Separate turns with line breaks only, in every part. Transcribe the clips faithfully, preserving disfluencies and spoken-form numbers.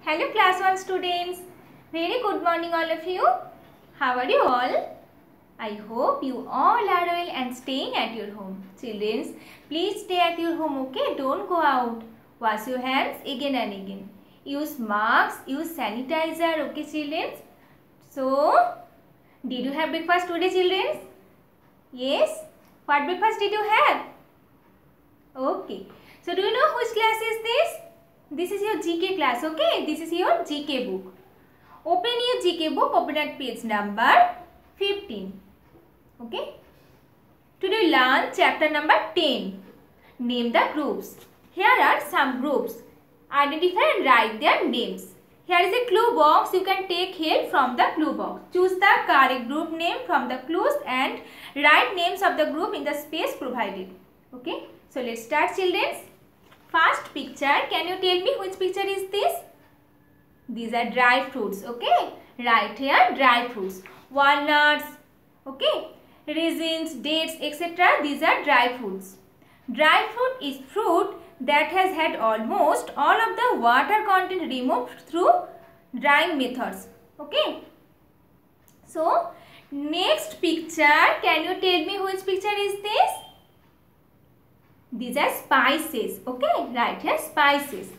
Hello class one students. Very good morning all of you. How are you all? I hope you all are well and staying at your home. Children, please stay at your home, okay? Don't go out. Wash your hands again and again. Use masks, use sanitizer, okay children? So, did you have breakfast today children? Yes? What breakfast did you have? Okay. So, do you know which class is this? This is your G K class, okay? This is your G K book. Open your G K book, open at page number fifteen. Okay? Today learn chapter number ten. Name the groups. Here are some groups. Identify and write their names. Here is a clue box. You can take help from the clue box. Choose the correct group name from the clues and write names of the group in the space provided. Okay? So let's start children. First picture, can you tell me which picture is this? These are dry fruits, okay? Right here, dry fruits. Walnuts, okay? Raisins, dates, et cetera. These are dry fruits. Dry fruit is fruit that has had almost all of the water content removed through drying methods, okay? So, next picture, can you tell me which picture is this? These are spices, okay? Right here, spices.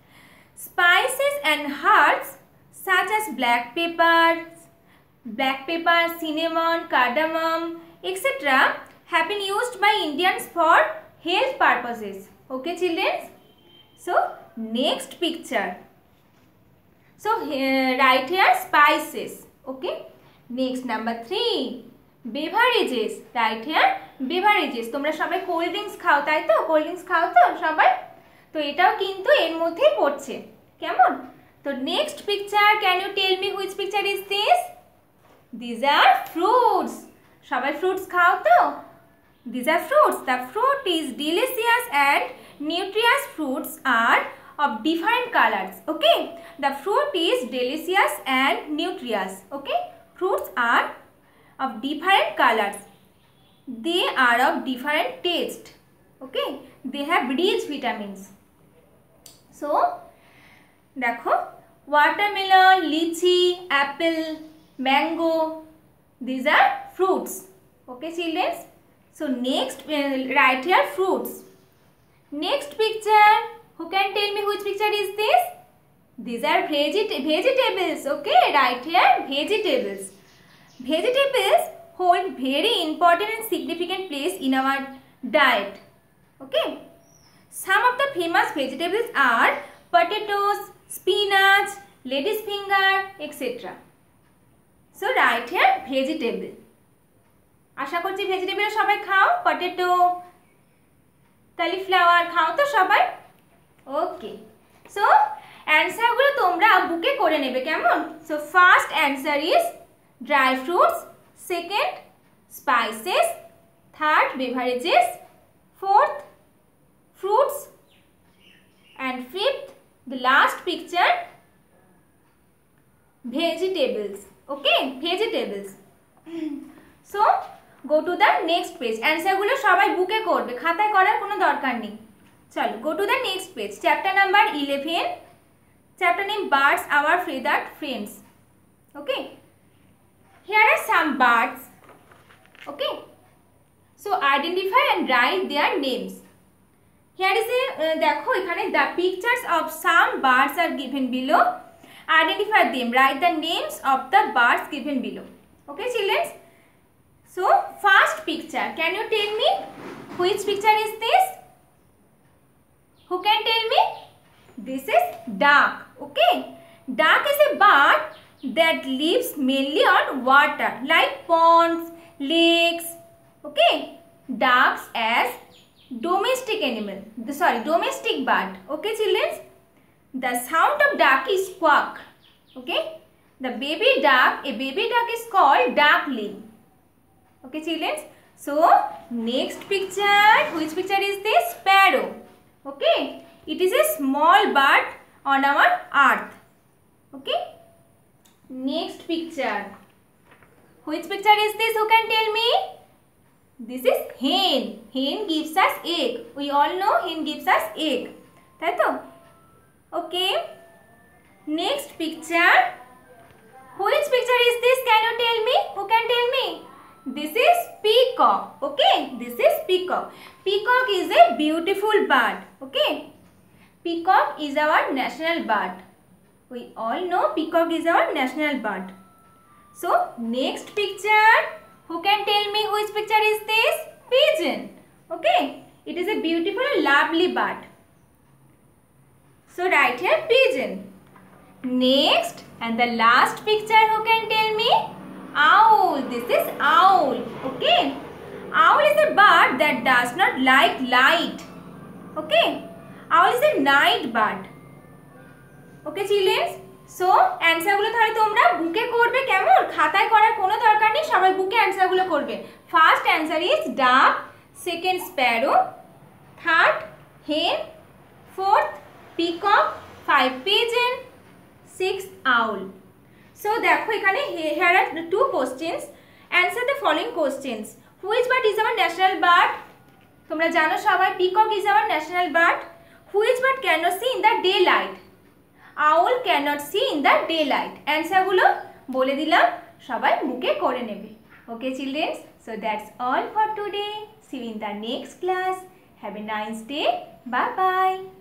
Spices and herbs such as black pepper, black pepper, cinnamon, cardamom, et cetera have been used by Indians for health purposes. Okay, children? So, next picture. So, here, right here, spices. Okay? Next, number three. Beverages, right here, beverages. তোমরা সবাই cold drinks খাও তাই তো? Cold drinks খাও তো সবাই? তো এটাও কিন্তু এর মধ্যেই পড়ছে। কেমন? তো next picture, can you tell me which picture is this? These are fruits. সবাই ফ্রুটস খাও তো? These are fruits. The fruit is delicious and nutritious. Fruits are of different colors. Okay? The fruit is delicious and nutritious. Okay? Fruits are of different colors. They are of different taste. Okay? They have rich vitamins. So, দেখো, watermelon, lychee, apple, mango. These are fruits. Okay, children? So, next, uh, right here, fruits. Next picture. Who can tell me which picture is this? These are veget vegetables. Okay, right here, vegetables. Vegetables hold very important and significant place in our diet. Okay. Some of the famous vegetables are potatoes, spinach, lady's finger, et cetera. So right here, vegetable. আশা করছি vegetable সবাই খাও, potato, cauliflower খাও তো সবাই? ওকে। So answer গুলো তোমরা বুকে করে নেবে কেমন? So first answer is dry fruits, second spices, third beverages, fourth fruits, and fifth the last picture vegetables. Okay, vegetables. So go to the next page. Answer গুলো সবাই বুকে করবে, খাতায় করার কোনো দরকার নেই। চলো go to the next page. Chapter number eleven. Chapter name birds our feathered friends. Okay. Here are some birds. Okay. So identify and write their names. Here is a uh, দেখো এখানে the pictures of some birds are given below. Identify them. Write the names of the birds given below. Okay, children? So first picture. Can you tell me which picture is this? Who can tell me? This is duck. Okay. Duck is a bird that lives mainly on water like ponds, lakes. Okay, ducks as domestic animal. The, sorry, domestic bird. Okay, children. The sound of duck is quack. Okay, the baby duck, a baby duck is called duckling. Okay, children. So next picture. Which picture is this? Sparrow. Okay, it is a small bird on our earth. Okay. Next picture. Which picture is this? Who can tell me? This is hen. Hen gives us egg. We all know hen gives us egg. তাই তো? Okay. Next picture. Which picture is this? Can you tell me? Who can tell me? This is peacock. Okay, this is peacock. Peacock is a beautiful bird. Okay, peacock is our national bird. We all know peacock is our national bird. So next picture. Who can tell me which picture is this? Pigeon. Okay, it is a beautiful and lovely bird. So write here pigeon. Next and the last picture, who can tell me? Owl. This is owl. Okay, owl is a bird that does not like light. Okay, owl is a night bird. Okay children, so answer গুলো তাহলে তোমরা বুকে করবে, কেমন? খাতায় করার কোনো দরকার নেই, সবাই বুকে অ্যানসার গুলো করবে। First answer is duck, second sparrow, third hen, fourth peacock, five pigeon, six owl. So দেখো এখানে here are two questions. Answer the following questions. Which bird is our national bird? তোমরা জানো সবাই peacock is our national bird. Which bird cannot see in the daylight? Owl cannot see in the daylight. Answer গুলো বলে দিলাম, সবাই বুকে করে নেবে। Okay children, so that's all for today. See you in the next class. Have a nice day. Bye bye.